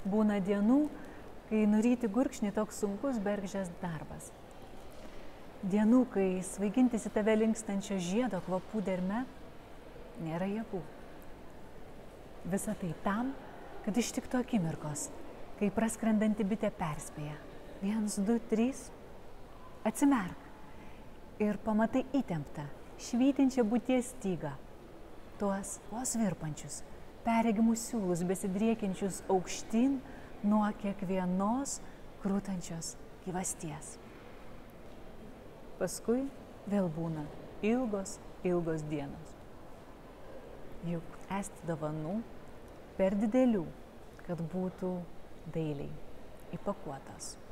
Būna dienų, kai nuryti gurkšnį toks sunkus bergždžias darbas. Dienų, kai svaigintis į tave linkstančio žiedo kvapų derme nėra jėgų. Visa tai tam, kad ištiktų akimirkos, kai praskrendanti bitė perspėja. 1, 2, 3. Atsimerk ir pamatai įtemptą, švytinčią būties stygą. Tuos vos virpančius, perregimus siūlus besidriekiančius aukštyn nuo kiekvienos krūtančios gyvasties. Paskui vėl būna ilgos dienos. Juk esti dovanų per didelių, kad būtų dailiai įpakuotos.